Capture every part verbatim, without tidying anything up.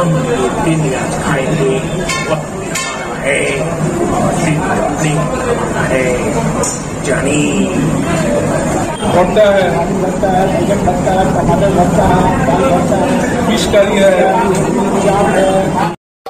हम ये फिरनी आज खाएंगे, वक्त भी हमारा है और फिरनी का प्लेट भी हमारा है। जानी भरता है, आलू भरता है, बैगन भरता है, टमाटर भरता है, दाल भरता है, फिश करी है, चाप है।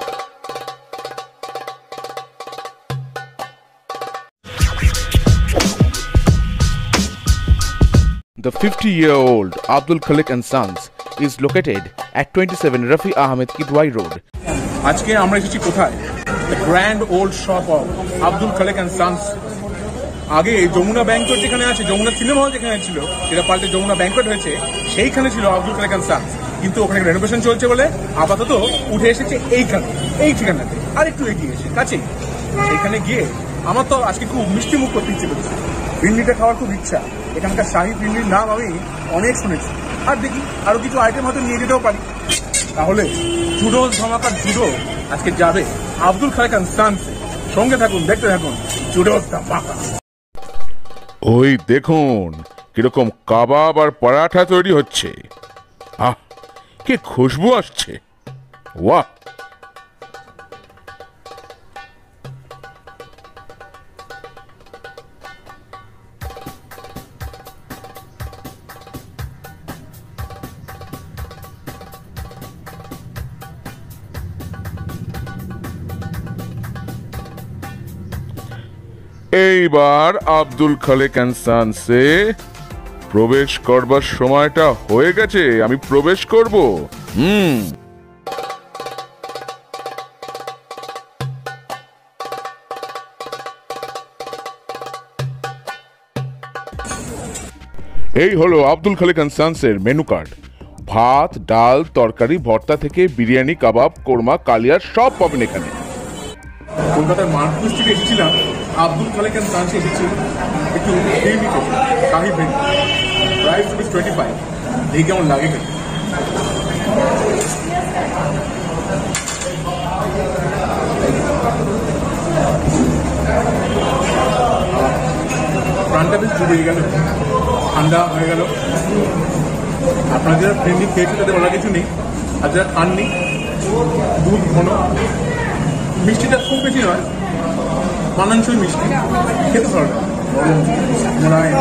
The fifty-year-old Abdul Khalik and Sons is located at twenty-seven Rafi Ahmed Kidwai Road. আজকে আমরা এসেছি কোথায়? The grand old shop of Abdul Khalik and Sons. আগে যমুনা ব্যাংকট যেখানে আছে, যমুনা সিনেমা হল যেখানে ছিল, যেটা পাল্টে যমুনা ব্যাংকট হয়েছে, সেইখানে ছিল আব্দুল খালেক এন্ড সান্স। কিন্তু ওখানে রেনোভেশন চলছে বলে আপাতত উঠে এসেছে এইখানে, এই ঠিকানাতে, আর একটু এগিয়ে এসে কাছেই। সেইখানে গিয়ে আমার তো আজকে খুব মিষ্টি মুখ করতে ইচ্ছে করছে, ফিরনিটা খাওয়ার খুব ইচ্ছা। এখানকার শাহী ফিরনির নাম আমি অনেক শুনেছি, আর দেখি আরো কিছু আইটেম হয়তো নিয়ে যেতেও পারি। তাহলে জুডো ধামাকার জুডো আজকে যাবে আব্দুল খালেক এন্ড সান্স। সঙ্গে থাকুন, দেখতে থাকুন জুডো ধামাকা। ওই দেখুন কিরকম কাবাব আর পরাঠা তৈরি হচ্ছে। আহ, কি খুশবু আসছে, ওয়াহ। এইবার আব্দুল খালেক এন্ড সান্সে প্রবেশ করবার সময়টা হয়ে গেছে, আমি প্রবেশ করব। হুম এই হলো আব্দুল খালেক এন্ড সান্সের মেনু কার্ড। ভাত, ডাল, তরকারি, ভর্তা থেকে বিরিয়ানি, কাবাব, কোরমা, কালিয়ার সব পাবেন এখানে। কলকাতার মার্কুস থেকে এসেছিলাম, আব্দুল খালেক এন্ড সান্সে এসেছি একটু ফিরনি খেতে, শাহী ফিরনি, প্রাইস রুপিস টোয়েন্টি ফাইভ। দেখি কেমন লাগে খেতে। প্রাণটা বেশ জুড়িয়ে গেল, ঠান্ডা হয়ে গেল। আপনারা যারা ফিরনি খেয়েছে তাদের বলার কিছু নেই, আর যারা খাননি, দুধ ঘন, মিষ্টিটা খুব বেশি নয়, মানানসই মিষ্টি, খেতে ভালো লাগে।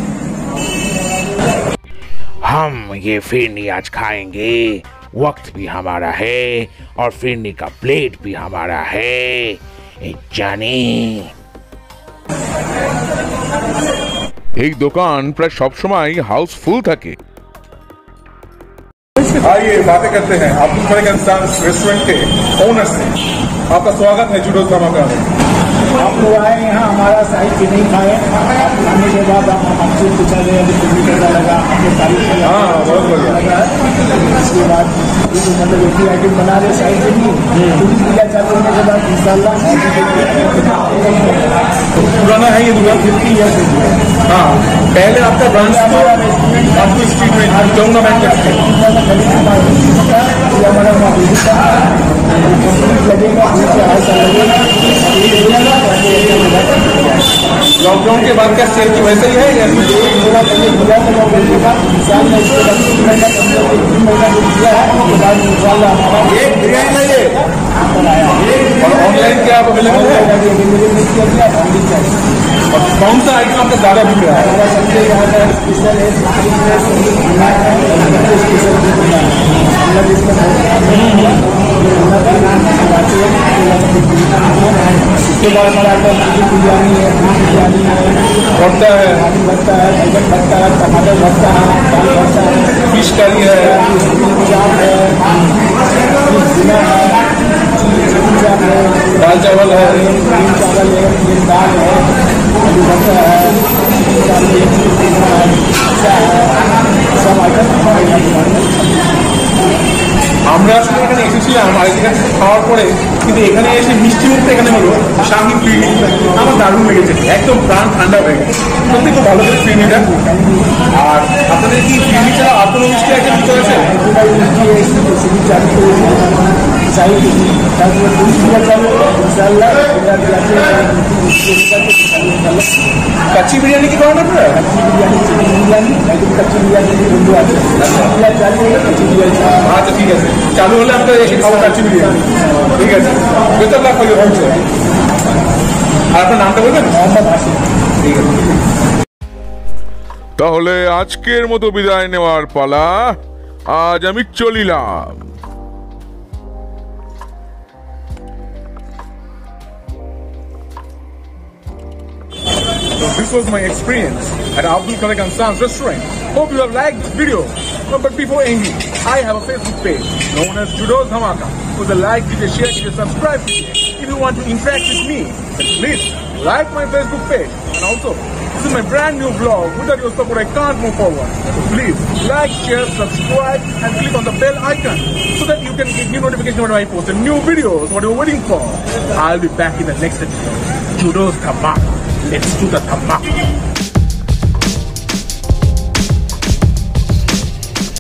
हम ये फिरनी आज खाएंगे, वक्त भी हमारा है और फिरनी का प्लेट भी हमारा है। जानी এই দোকান প্রায় সবসময় হাউসফুল থাকে। आइए बातें करते हैं Abdul Khalek and sons restaurant के ओनर से। आपका स्वागत है जुडो धमाका में। आप लोग आए यहाँ, हमारा शाही फिरनी खाए, खाने के बाद आप हमसे पूछा गया कि फिरनी कैसा लगा, आपने तारीफ किया। हाँ, बहुत बढ़िया लगा। इसके बाद मतलब एक ही आइटम बना रहे शाही फिरनी, पूजा चालू होने के बाद इंशाल्लाह पुराना है ये दुकान, फिफ्टी ईयर्स हो गया। हाँ, पहले आपका ब्रांच हमारा रेस्टोरेंट आपको स्ट्रीट में जमुना बैंक हमारा वहाँ विजिट था, लगेगा नीचे हाई साल लगेगा। लॉकडाउन के बाद क्या सेल तो वैसे ही है या थोड़ा पहले बुला था लगेगा इंसान ने इसके बाद तीन महीना पंद्रह तीन महीना जो दिया है उसके बाद इंशाल्लाह हमारा एक बिरयानी लाइए आया। और ऑनलाइन क्या आप अवेलेबल है? और कौन सा आइटम आपका ज्यादा बिक रहा है? हमारा सबसे ज़्यादा स्पेशल है, इसके बाद हमारा बिरयानी है, बिरयानी है, भरता है, आलू भरता है, बैगन भरता है, टमाटर भरता है, दाल भरता है, फिश करी है, चाप है, चाप है, दाल चावल है, ग्रीन चावल है, ग्रीन दाल है, आलू भरता है, सब आइटम हमारे यहाँ। আমরা আসলে এখানে এসেছিলাম আর এখান থেকে খাওয়ার পরে, কিন্তু এখানে এসে মিষ্টি মুখটা এখানে হলো শাহী ফিরনি, আমার দারুণ লেগেছে, একদম প্রাণ ঠান্ডা হয়ে গেছে। সত্যি খুব ভালো করে ফিরনিটা। আর আপনাদের কি ফিরনি ছাড়া আর কোনো মিষ্টি আইটেম চলেছে? মিষ্টি চালু করেছে शाही पिकनिक ताकि वो टूरिस्ट वीजा चालू हो इंशाल्लाह कच्ची बिरयानी की कौन है कच्ची बिरयानी चिकन बिरयानी लेकिन कच्ची बिरयानी की बंदू आते हैं चालू है कच्ची बिरयानी हाँ तो ठीक है चालू होले आपका एक खाओ कच्ची बिरयानी ठीक আছে বেতন লাভ করে হচ্ছে আর আপনার নামটা বলবেন मोहम्मद हाशिम ঠিক আছে তাহলে আজকের মতো বিদায় নেওয়ার পালা আজ আমি চলিলাম So this was my experience at Abdul Khalik and Sons restaurant. Hope you have liked this video. No, but before ending, I have a Facebook page known as Judos Dhamaka. So the like, the share, the subscribe. If you want to interact with me, then please like my Facebook page. And also, this is my brand new vlog. Without your support, I can't move forward. So please like, share, subscribe, and click on the bell icon so that you can get new notification when I post a new videos. What you're waiting for? I'll be back in the next episode. Judos Dhamaka. Let's do the dhamaka.